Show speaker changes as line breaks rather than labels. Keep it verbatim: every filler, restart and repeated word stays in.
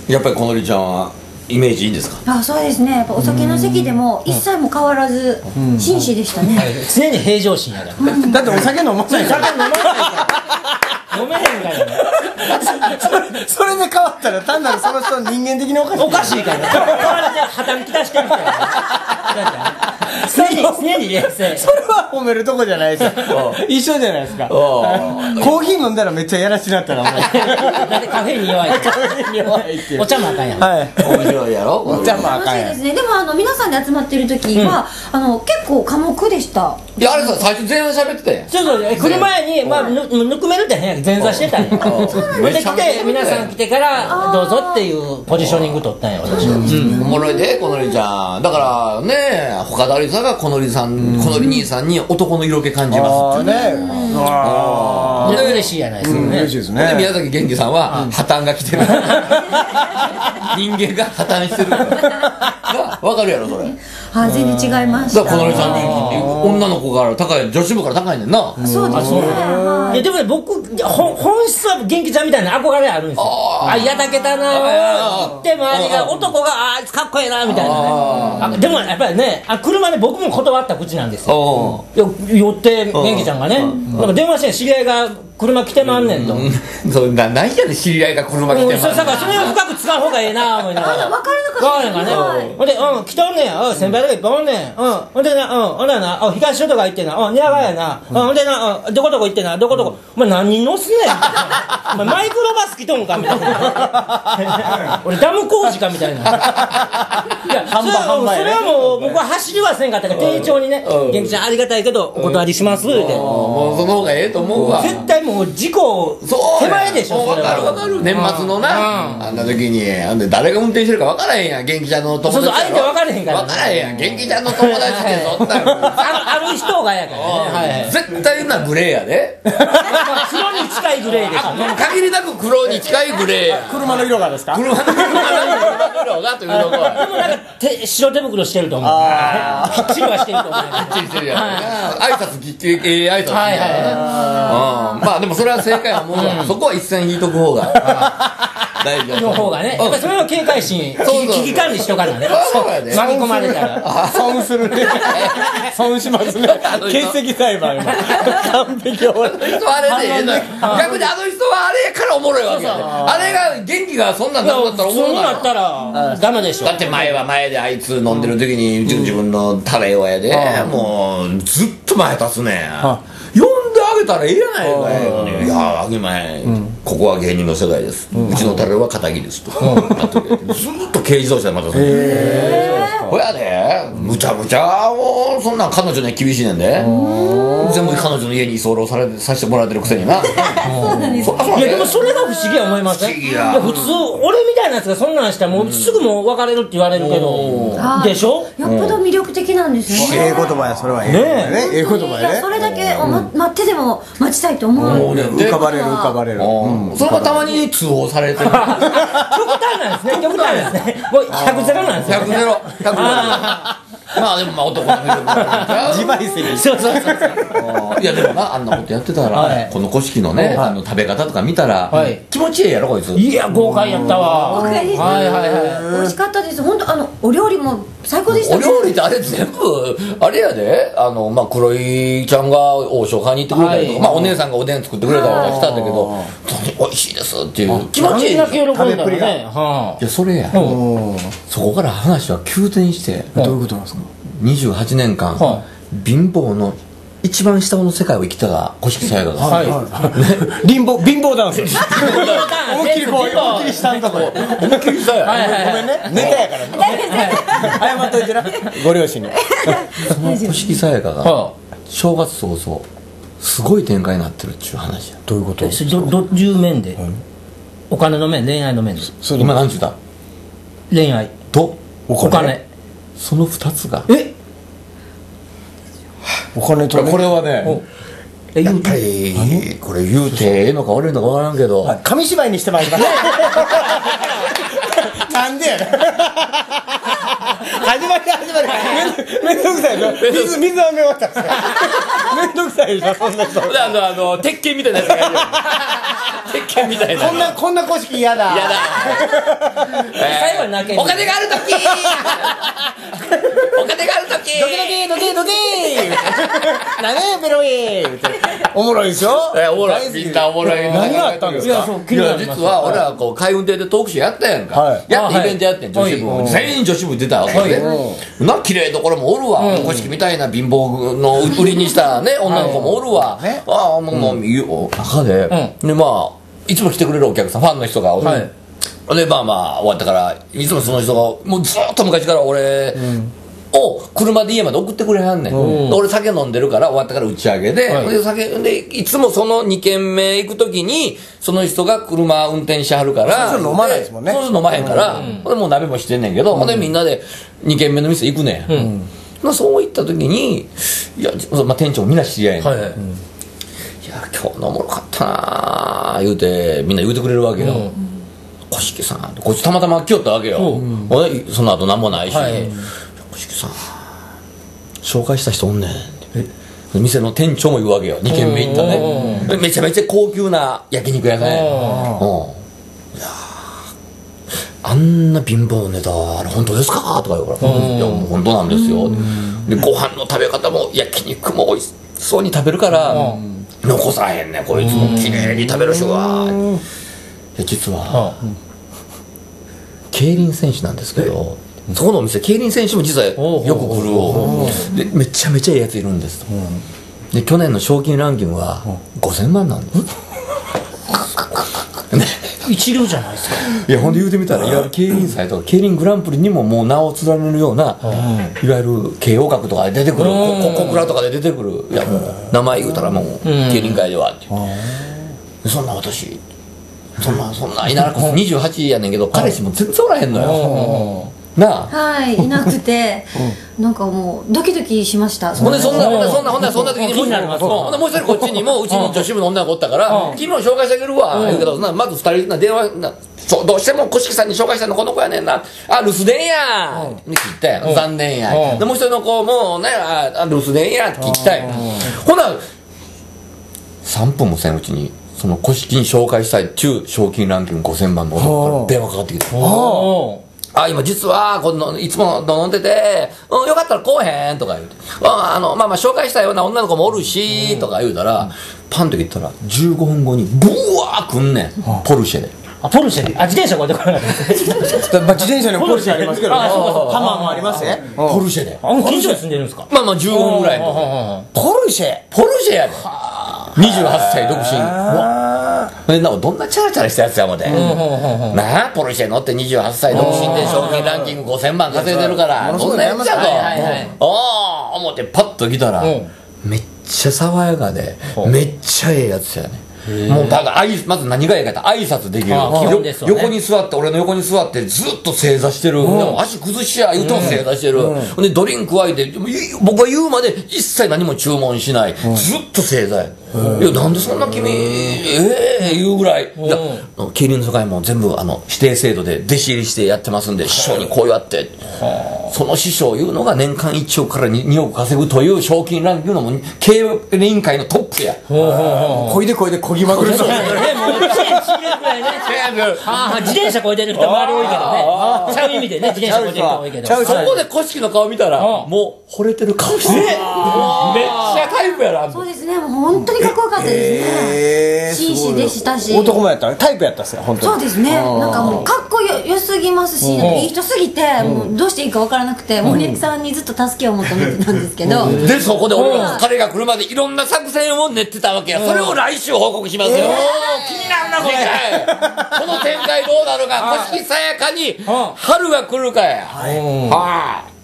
やっぱりこのりちゃんはイメージいいんですか？
あ、そうですね。やっぱお酒の席でも一切も変わらず紳士でしたね。
常に平常心やから。
だってお酒飲まないから。
酒飲まないから飲めへんからね。
それで変わったら単なるその人の人間的におかしい。
おかしいからね。破綻きたしてるから。常に常に冷静。
それは褒めるとこじゃないですよ。一緒じゃないですか。コーヒー飲んだらめっちゃやらしなったら。
だってカフェインに弱い。
カフェインに弱いっていう。
お茶もあかんやん。
はい。
面白いやろ。
お茶もあかんやん。
楽しいですね。でもあの皆さんで集まってる時はあの結構寡黙でした。
いやあれさ最初前半喋ってたやん。
そうそう、来る前に、まあ、ぬ、ぬくめるって変やけど、前座してたんや。で、来て、皆さん来てから、どうぞっていうポジショニング取ったんや、私は。
おもろいで、このりちゃん。だからね、他のりさんがこのりさん、このり兄さんに男の色気感じますっていうね。
ああ、嬉しいやないですかね。
嬉しいですね。
で、宮崎元気さんは破綻が来てる。人間が破綻してる。わかるやろ、それ。
あ、全然違いました。
だからこのりさんに女の子から高い、女子部から高いねんな。
そうですね。
いやでもね、僕ほ本質は元気ちゃんみたいな憧れあるんですよ。あ、やだけたなーって周りが男があいつかっこいいなみたいなね。あでもやっぱりね、あ車で僕も断った口なんですよ。よ寄って元気ちゃんがね、なんか電話して知り合いが車来てまんねんと。
そうな何やねん知り合いが車来てまんねん。
だからそれを深く使う方がええな思いながら。
分からなかったです。
ほんで、うん、来とんねん、うん、先輩がいっぱいおんねん、うん、ほんでな、うん、ほんでな、あ、東署とか行ってんな、うん、宮川やな、うん、ほんでな、うん、どこどこ行ってんな、どこどこ、お前何人乗すねん、お前マイクロバス来とんかみたいな、俺ダム工事かみたいな、いや、それはもう、僕は走りはせんかったから、丁重にね、元気ちゃんありがたいけど、お断りしますって。
もうその方がええと思うわ。
絶対もう事故、手前でしょ、
分かる分かる。年末のな、あんな時に、誰が運転してるか分からへんやん、元気ちゃんの友達。
そうそう、相手分からへんから。
分からへんやん、元気ちゃんの友達ってそんな
ある人がやからね。
絶対なグレーやで。
黒に近いグレーでしょ。
限りなく黒に近いグレーや。
車の色がですか？
車の色がというところ。
でもなんか白手袋してると思う。きっちりはしてると思う。
きっちりしてるやん。挨拶きっちり、ええ挨拶。はいはい。まあでもそれは正解はもうそこは一線引いとく方が大丈夫。
の方がね。やっぱりそれは警戒心、危機管理しとかなね。巻き込まれたら。
損するね。損しますね。欠席裁判。完璧終わる。
あれでええのよ。逆にあの人はあれからおもろいわけやで。あれが元気がそんなんなかったらおもろい。
そうなったらダメでしょ。
だって前は前であいつ飲んでる時に自分のタレをやで、もうずっと前立つねん。呼んであげたらええやないかい。いやあげまへん。ここは芸人の世界です。うちのタレは仇ですと。ずっと軽自動車でまたする。ほやで、むちゃむちゃもうそんなん彼女ね厳しいねんで。全部彼女の家に居候されさせてもらってるくせにな。
いやでもそれが不思議や思いません？いや普通俺みたいなやつがそんなんしたらもうすぐもう別れるって言われるけどでしょ？
よっぽど魅力的なんですね。
ええ言葉や、それはええ言葉やね。ええ言葉やね。
それだけ待ってでも待ちたいと思う。
浮かばれる浮かばれる。
それがたまに通報されてる。極端
なんですね。極端なんですね。もうひゃくゼロなんですよ。
ひゃくゼロ。ひゃくゼロ。まあでもまあ男の魅力
自賠責。
そうそうそう。
いやでもなあんなことやってたらこの古式のねあの食べ方とか見たら気持ちいいやろこいつ。
いや豪快やったわ。
豪快です。はいはいはい。美味しかったです。本当あのお料理も最高でした。
お料理ってあれ全部あれやで、あのまあ黒井ちゃんが王将買いに行ってくれたりとか、まあお姉さんがおでん作ってくれたりとかしたんだけど、美味しいですっていう気持ちいいでしょ。
食べっぷりが。い
やそれや。そこから話は急転して。
どういうことなんですか？
にじゅうはちねんかん貧乏の一番下の世界を生きたが古式さやかが。
はい。貧乏貧乏ダンス。思いっきりこう思いっきり下のとこ。思いっきり下や。ごめんね。ネタやからね。謝っといてな。ご両親に。
その古式さやかが正月早々すごい展開になってるっちゅう話や。
どういうこと？
どどういう面で？お金の面、恋愛の面で。
今何ちゅうた？
恋愛
と
お金。
その二つが。
え？
お金と
これはね。やっぱりこれ言うてええのか悪いのか分からんけど
紙芝居にしてまいりましたなんでやねん始まり始まりめんどくさいの水水飴渡すめんどくさいでしょそんな人
あのあの鉄拳みたいなやつがいる鉄拳みたいな。
こんなこんな古式嫌だ。
やだ。
最後に泣ける
お金があるときお金があるとき
ドキドキドキドキなねペロイおもろいでしょ。
えおもろい。みんなおもろい。
何があったんですか。
いや実は俺はこう海運亭でトークショーやったやんか、
はい
やってイベントやってん女子部全員女子部出たわけでな綺麗どころもおるわ古式みたいな貧乏の売りにしたね女の子もおるわああもうもう言う中ででまあいつも来てくれるお客さんファンの人がおるでまあまあ終わったからいつもその人がもうずっと昔から俺を車で家まで送ってくれはんねん、うん、俺酒飲んでるから終わったから打ち上げで、はい、で酒でいつもそのに軒目行く時にその人が車運転しはるから
そうそう飲まないですもんね
そうそう飲まへんから、うん、ほんでもう鍋もしてんねんけど、うん、ほんでみんなでに軒目の店行くねん、うんまあ、そういった時にいや、まあ、店長もみんな知り合いねん、はいはいうん、いや今日のおもろかったな言うてみんな言うてくれるわけよ、うん小敷さんこいつたまたま来よったわけよ、うん、その後何もないし、はい小敷さん紹介した人おんねんって店の店長も言うわけよに軒目行ったねめちゃめちゃ高級な焼肉屋さんやいやあんな貧乏ネタあれ本当ですかとか言うからいやもう本当なんですよでご飯の食べ方も焼肉も美味しそうに食べるから残さへんねんこいつも綺麗に食べる人がいや実は競輪選手なんですけどそこのお店競輪選手も実はよく来るでめちゃめちゃええやついるんですとで去年の賞金ランキングはごせんまんなんです
一流じゃないですか
いやほんで言うてみたらいわゆる競輪祭とか競輪グランプリにももう名を連ねるようないわゆる慶応学とかで出てくる小倉とかで出てくるいやもう名前言うたらもう競輪界ではってそんな私そんなそんな稲中にじゅうはちやねんけど彼氏も全然おらへんのよなあ
はいいなくてなんかもうドキドキしました
ほんでそんなほんでそんなほんでそんな時にもうもう一人こっちにもうちに女子部の女の子おったから君も紹介してあげるわ言うけどまず二人電話そうどうしても小敷さんに紹介したのこの子やねんなあ留守電やって聞いたよ残念やでもう一人の子もねあ留守電やって聞いたよほなさんぷんもせんうちにその小敷に紹介したい中賞金ランキングごせんまんの男から電話かかってきてあ今実はこのいつも飲んでて、うん、よかったら来おへんとか言うてああのまあまあ紹介したような女の子もおるし、うん、とか言うたらパンと言ったらじゅうごふんごにブワー来んねん、うん、ポルシェで
あポルシェであ自転車こうやって来なかった
まあ自転車にポルシェありますけどねハマーもありますね
ポルシェで
あ近所に住んでるんですか
まあまあじゅうごふんぐらいの
ポルシェ
ポルシェやでにじゅうはっさい独身でなどんなチャラチャラしたやつやもんでなあポルシェ乗ってにじゅうはっさい独身で賞金ランキングごせんまん稼いでるからどんなやつやとああ思ってパッと来たらめっちゃ爽やかでめっちゃええやつやねもうだからまず何がええかって挨拶できる横に座って俺の横に座ってずっと正座してる足崩しや言うと正座してるでドリンク沸いて僕が言うまで一切何も注文しないずっと正座やいやなんでそんな君ええ言うぐらい競輪の世界も全部あの指定制度で弟子入りしてやってますんで師匠にこうやってその師匠いうのが年間いちおくからにおく稼ぐという賞金ランキングの競輪界のトップや
こいでこいでこぎまくるそう
ねもうチェーンちぎれるぐらいね自転車こいでる人周り多いけどねちゃう意味でね自転車こいでる人多いけど
そこで古式の顔見たらもう惚れてる顔してめっちゃタイプやな
そうですねもう本当にかっこよかったですね紳士でしたし
男もやったタイプやったっすよ本当に
そうですねなんかもうかっこよよすぎますしいい人すぎてもうどうしていいか分からなくて森脇さんにずっと助けを求めてたんですけど
でそこで俺が彼が来るまでいろんな作戦を練ってたわけやそれを来週報告しますよ気になるなこれこの展開どうなるか古式さやかに春が来るかやはい